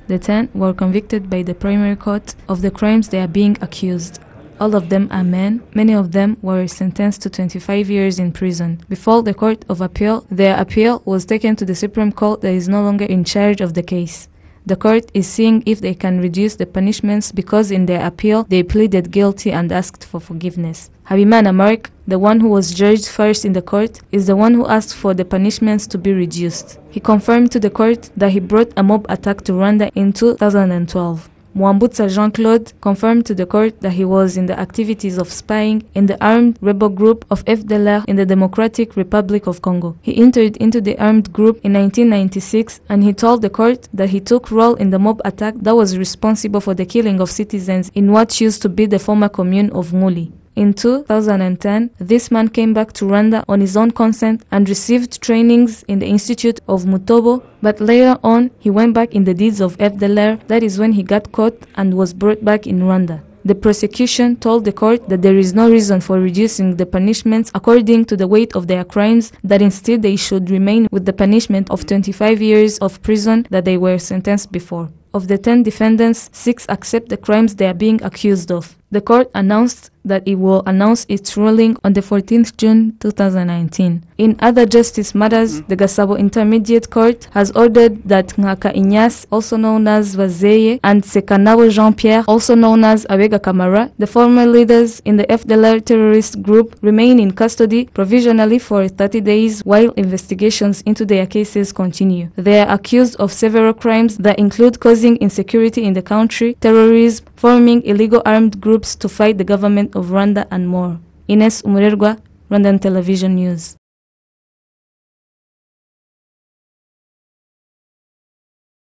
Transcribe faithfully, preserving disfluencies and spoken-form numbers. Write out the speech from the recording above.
The ten were convicted by the primary court of the crimes they are being accused. All of them are men. Many of them were sentenced to twenty-five years in prison. Before the Court of Appeal, their appeal was taken to the Supreme Court that is no longer in charge of the case. The court is seeing if they can reduce the punishments because in their appeal they pleaded guilty and asked for forgiveness. Habimana Mark, the one who was judged first in the court, is the one who asked for the punishments to be reduced. He confirmed to the court that he brought a mob attack to Rwanda in two thousand twelve. Mwambutsa Jean-Claude confirmed to the court that he was in the activities of spying in the armed rebel group of F D L R in the Democratic Republic of Congo. He entered into the armed group in nineteen ninety-six and he told the court that he took role in the mob attack that was responsible for the killing of citizens in what used to be the former commune of Nguli. In two thousand ten, this man came back to Rwanda on his own consent and received trainings in the Institute of Mutobo, but later on he went back in the deeds of F D L R. That is when he got caught and was brought back in Rwanda. The prosecution told the court that there is no reason for reducing the punishments according to the weight of their crimes, that instead they should remain with the punishment of twenty-five years of prison that they were sentenced before. Of the ten defendants, six accept the crimes they are being accused of. The court announced that it will announce its ruling on the fourteenth of June two thousand nineteen. In other justice matters, the Gasabo Intermediate Court has ordered that Ngaka Inyas, also known as Vazeye, and Sekanabo Jean-Pierre, also known as Abega Kamara, the former leaders in the F D L R terrorist group, remain in custody provisionally for thirty days while investigations into their cases continue. They are accused of several crimes that include causing insecurity in the country, terrorism, forming illegal armed groups to fight the government of Rwanda, and more. Ines Umurerwa, Rwandan Television News.